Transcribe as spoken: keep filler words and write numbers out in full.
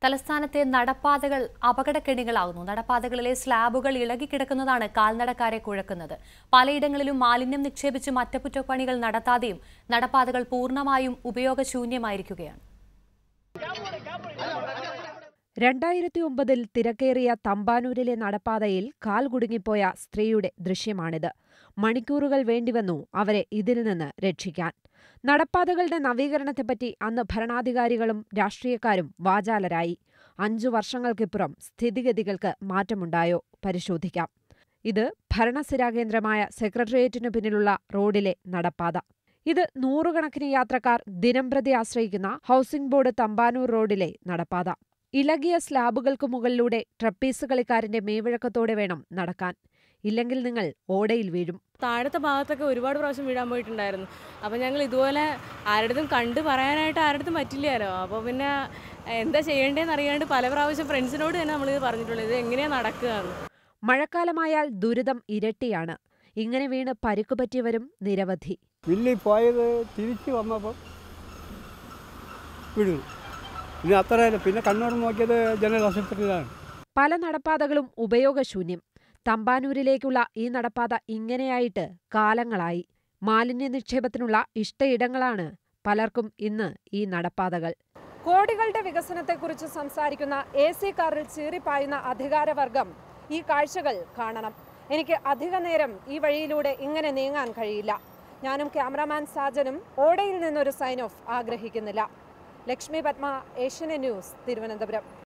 തലസ്ഥാനത്തെ നടപ്പാതകൾ അപകടക്കെണികളാകുന്നു. നടപ്പാതകളിലെ സ്ലാബുകൾ ഇളകിക്കിടക്കുന്നതാണ് കാൽനടക്കാരെ കുഴക്കുന്നത്. പലയിടങ്ങളിലും മാലിന്യം നിക്ഷേപിച്ചും അറ്റകുറ്റപ്പണികൾ നടത്താതെയും നടപ്പാതകൾ പൂർണ്ണമായും ഉപയോഗശൂന്യമായിരിക്കുകയാണ്. രണ്ടായിരത്തി ഒമ്പതിൽ തിരക്കേറിയ തമ്പാനൂരിലെ നടപ്പാതയിൽ കാൽ കുടുങ്ങിപ്പോയ സ്ത്രീയുടെ ദൃശ്യമാണിത്. മണിക്കൂറുകൾ വേണ്ടിവന്നു അവരെ ഇതിൽ നിന്ന് രക്ഷിക്കാൻ. നടപ്പാതകളുടെ നവീകരണത്തെപ്പറ്റി അന്ന് ഭരണാധികാരികളും രാഷ്ട്രീയക്കാരും വാചാലരായി. അഞ്ചു വർഷങ്ങൾക്കിപ്പുറം സ്ഥിതിഗതികൾക്ക് മാറ്റമുണ്ടായോ? പരിശോധിക്കാം. ഇത് ഭരണസിരാകേന്ദ്രമായ സെക്രട്ടേറിയറ്റിനു പിന്നിലുള്ള റോഡിലെ നടപ്പാത. ഇത് നൂറുകണക്കിന് യാത്രക്കാർ ദിനംപ്രതി ആശ്രയിക്കുന്ന ഹൗസിംഗ് ബോർഡ് തമ്പാനൂർ റോഡിലെ നടപ്പാത. ഇളകിയ സ്ലാബുകൾക്ക് മുകളിലൂടെ ട്രപ്പീസ് കളിക്കാരന്റെ മേവിഴക്കത്തോടെ വേണം നടക്കാൻ. ഇല്ലെങ്കിൽ നിങ്ങൾ ഓടയിൽ വീഴും. താഴത്തെ ഭാഗത്തൊക്കെ ഒരുപാട് പ്രാവശ്യം വീഴാൻ പോയിട്ടുണ്ടായിരുന്നു. അപ്പോൾ ഞങ്ങൾ ഇതുപോലെ ആരുടെയും കണ്ട് പറയാനായിട്ട് ആരുടെയും പറ്റില്ലല്ലോ. അപ്പോൾ പിന്നെ എന്താ ചെയ്യേണ്ടതെന്ന് അറിയാണ്ട് പല പ്രാവശ്യം ഫ്രണ്ട്സിനോട് തന്നെ നമ്മളിത് പറഞ്ഞിട്ടുള്ളത്, ഇത് എങ്ങനെയാണ് നടക്കുകയെന്ന്. മഴക്കാലമായാൽ ദുരിതം ഇരട്ടിയാണ്. ഇങ്ങനെ വീണ് പരിക്കു പറ്റിയവരും നിരവധി. വില്ലി പോയത് തിരിച്ചു വന്നപ്പോൾ വീഴുന്നു. പിന്നെ അത്രയല്ല, പിന്നെ കണ്ണൂർ നോക്കിയത് ജനറൽ ആശുപത്രിയിലാണ്. പല നടപ്പാതകളും ഉപയോഗശൂന്യം. തമ്പാനൂരിലേക്കുള്ള ഈ നടപ്പാത ഇങ്ങനെയായിട്ട് കാലങ്ങളായി. മാലിന്യ നിക്ഷേപത്തിനുള്ള ഇഷ്ടയിടങ്ങളാണ് പലർക്കും ഇന്ന് ഈ നടപ്പാതകൾ. കോടികളുടെ വികസനത്തെക്കുറിച്ച് സംസാരിക്കുന്ന എ സി കാറിൽ ചീറിപ്പായുന്ന അധികാരവർഗം ഈ കാഴ്ചകൾ കാണണം. എനിക്ക് അധിക നേരം ഈ വഴിയിലൂടെ ഇങ്ങനെ നീങ്ങാൻ കഴിയില്ല. ഞാനും ക്യാമറാമാൻ സാജനും ഓടയിൽ നിന്നൊരു സൈൻ ഓഫ് ആഗ്രഹിക്കുന്നില്ല. ലക്ഷ്മി പത്മ, ഏഷ്യനെറ്റ് ന്യൂസ്, തിരുവനന്തപുരം.